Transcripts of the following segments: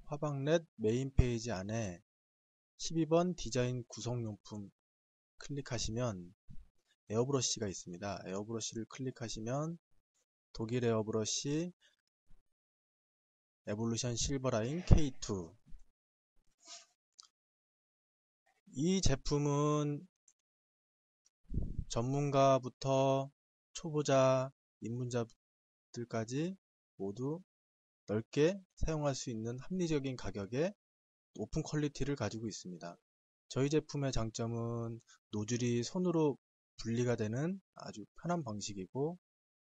화방넷 메인 페이지 안에 12번 디자인 구성용품 클릭하시면 에어브러쉬가 있습니다. 에어브러쉬를 클릭하시면 독일 에어브러쉬 에볼루션 실버라인 K2. 이 제품은 전문가부터 초보자, 입문자들까지 모두 넓게 사용할 수 있는 합리적인 가격에 높은 퀄리티를 가지고 있습니다. 저희 제품의 장점은 노즐이 손으로 분리가 되는 아주 편한 방식이고,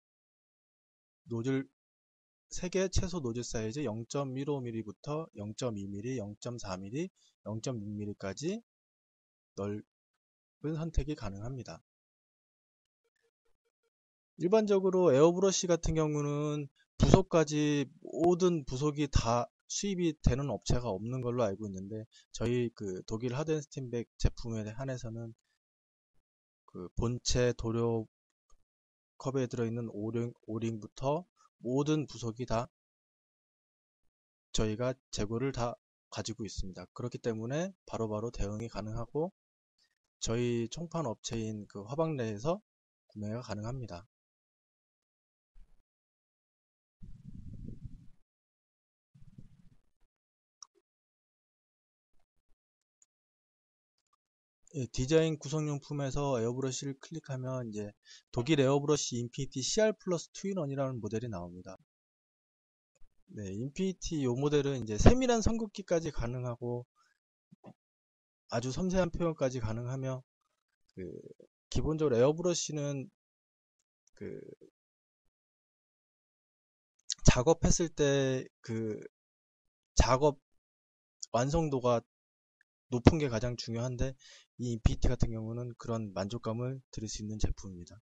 노즐 3개 최소 노즐 사이즈 0.15mm부터 0.2mm, 0.4mm, 0.6mm까지 넓은 선택이 가능합니다. 일반적으로 에어브러쉬 같은 경우는 부속까지 모든 부속이 다 수입이 되는 업체가 없는 걸로 알고 있는데, 저희 독일 하덴스팀백 제품에 한해서는 본체 도료 컵에 들어있는 오링부터 모든 부속이 다 저희가 재고를 다 가지고 있습니다. 그렇기 때문에 바로바로 대응이 가능하고, 저희 총판 업체인 화방넷에서 구매가 가능합니다. 예, 디자인 구성용품에서 에어브러쉬를 클릭하면 이제 독일 에어브러쉬 인피니티 CR 플러스 2-in-1이라는 모델이 나옵니다. 네, 인피니티 이 모델은 이제 세밀한 선긋기까지 가능하고 아주 섬세한 표현까지 가능하며, 기본적으로 에어브러쉬는 작업했을 때 작업 완성도가 높은 게 가장 중요한데, 이 인피니티 같은 경우는 그런 만족감을 드릴 수 있는 제품입니다.